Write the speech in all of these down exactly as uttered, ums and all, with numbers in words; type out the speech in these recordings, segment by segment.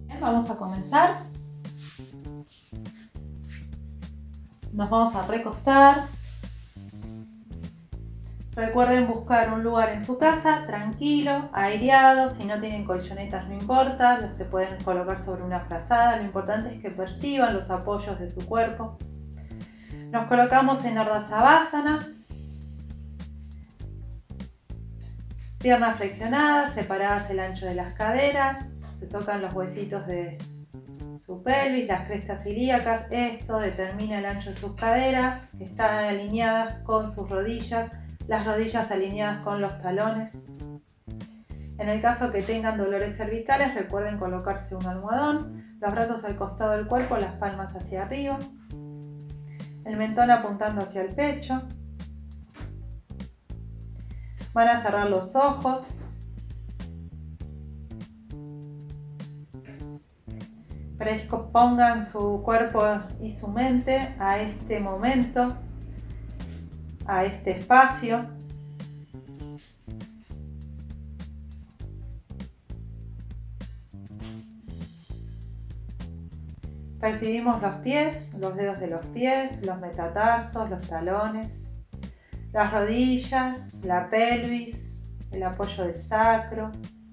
Bien, vamos a comenzar. Nos vamos a recostar. Recuerden buscar un lugar en su casa tranquilo, aireado. Si no tienen colchonetas no importa, se pueden colocar sobre una frazada. Lo importante es que perciban los apoyos de su cuerpo. Nos colocamos en Ardha Savasana. Piernas flexionadas, separadas el ancho de las caderas. Se tocan los huesitos de su pelvis, las crestas ilíacas. Esto determina el ancho de sus caderas, que están alineadas con sus rodillas, las rodillas alineadas con los talones. En el caso que tengan dolores cervicales, recuerden colocarse un almohadón, los brazos al costado del cuerpo, las palmas hacia arriba, el mentón apuntando hacia el pecho. Van a cerrar los ojos. Pongan su cuerpo y su mente a este momento, a este espacio. Percibimos los pies, los dedos de los pies, los metatarsos, los talones, las rodillas, la pelvis, el apoyo del sacro,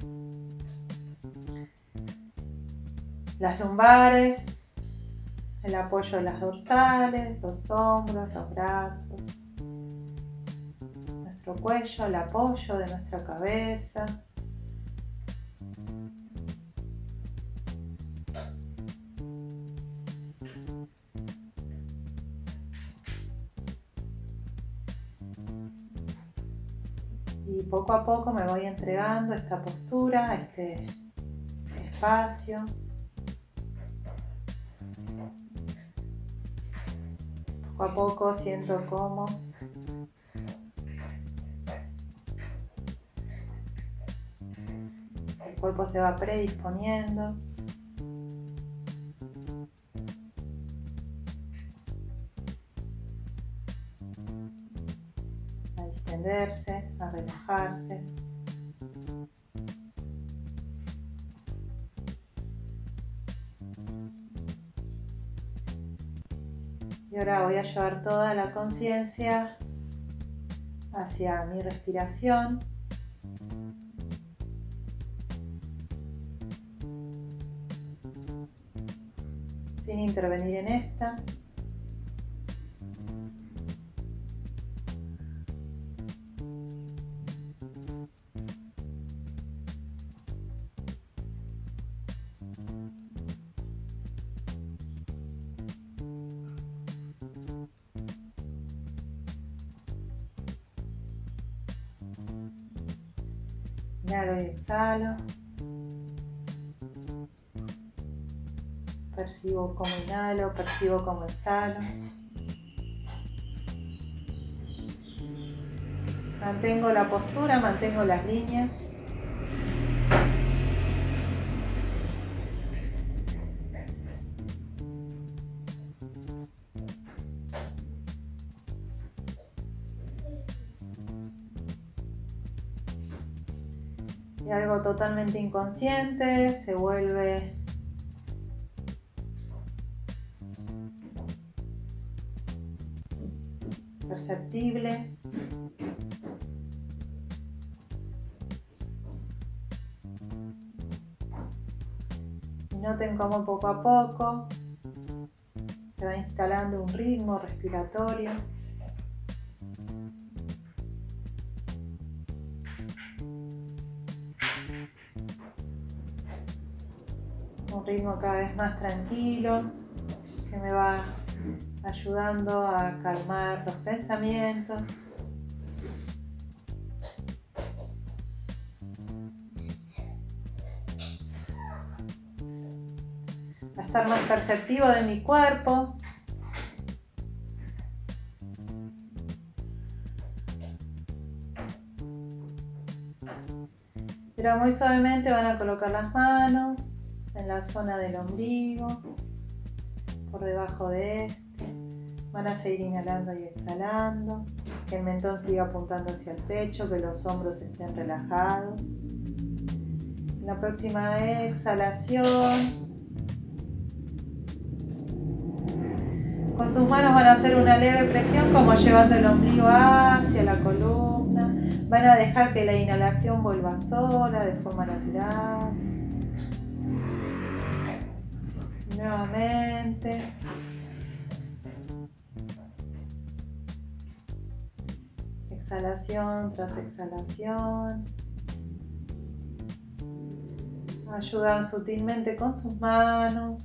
las lumbares, el apoyo de las dorsales, los hombros, los brazos, nuestro cuello, el apoyo de nuestra cabeza. Y poco a poco me voy entregando a esta postura, a este espacio. Poco a poco siento cómo el cuerpo se va predisponiendo a distenderse, a relajarse. Y ahora voy a llevar toda la conciencia hacia mi respiración. Sin intervenir en esta. Inhalo y exhalo. Percibo como inhalo, percibo como exhalo. Mantengo la postura, mantengo las líneas. Y algo totalmente inconsciente se vuelve perceptible. Y noten cómo poco a poco se va instalando un ritmo respiratorio. Un ritmo cada vez más tranquilo que me va ayudando a calmar los pensamientos. A estar más perceptivo de mi cuerpo. Pero muy suavemente van a colocar las manos en la zona del ombligo, por debajo de este. Van a seguir inhalando y exhalando. Que el mentón siga apuntando hacia el pecho, que los hombros estén relajados. La próxima exhalación, con sus manos van a hacer una leve presión como llevando el ombligo hacia la columna. Van a dejar que la inhalación vuelva sola de forma natural. Nuevamente. Exhalación tras exhalación. Ayudan sutilmente con sus manos.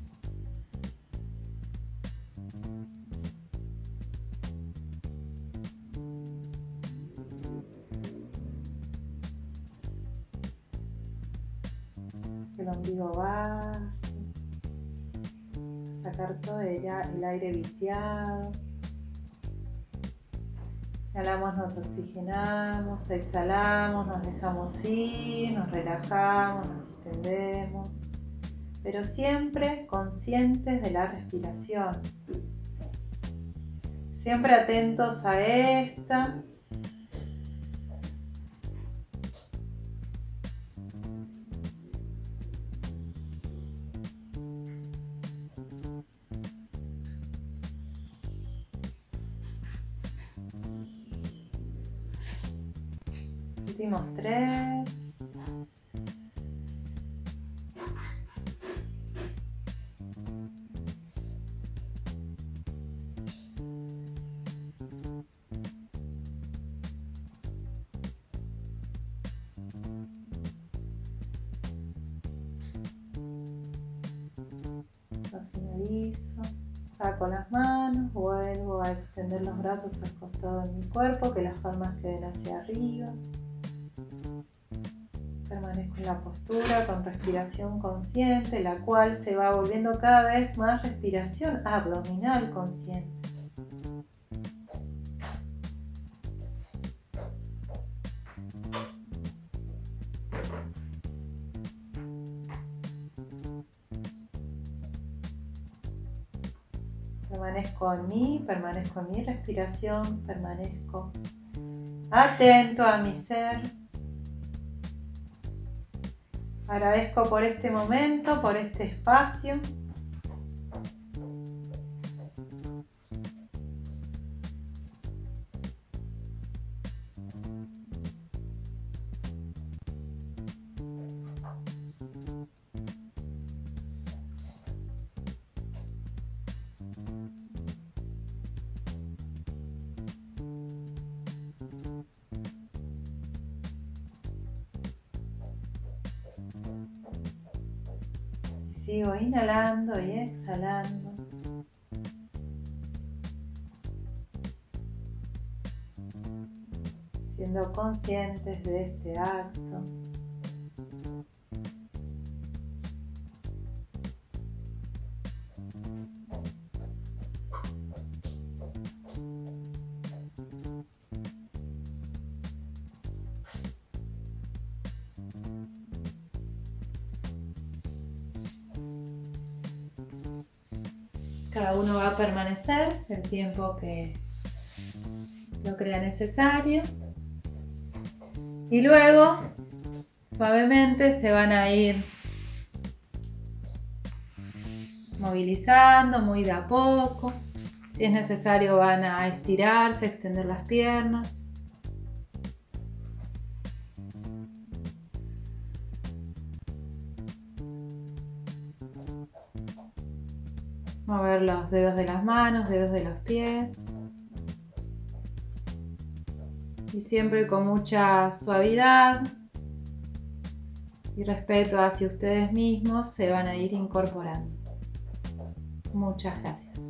El ombligo baja. Sacar todo el aire viciado. Inhalamos, nos oxigenamos, exhalamos, nos dejamos ir, nos relajamos, nos distendemos, pero siempre conscientes de la respiración, siempre atentos a esta. Últimos tres. Lo finalizo. Saco las manos, vuelvo a extender los brazos al costado de mi cuerpo, que las palmas queden hacia arriba. Permanezco en la postura con respiración consciente, la cual se va volviendo cada vez más respiración abdominal consciente. Permanezco en mí, permanezco en mi respiración, permanezco atento a mi ser. Agradezco por este momento, por este espacio. Sigo inhalando y exhalando. Siendo conscientes de este acto. Cada uno va a permanecer el tiempo que lo crea necesario. Y luego, suavemente, se van a ir movilizando muy de a poco. Si es necesario, van a estirarse, extender las piernas. Mover los dedos de las manos, dedos de los pies. Y siempre con mucha suavidad y respeto hacia ustedes mismos se van a ir incorporando. Muchas gracias.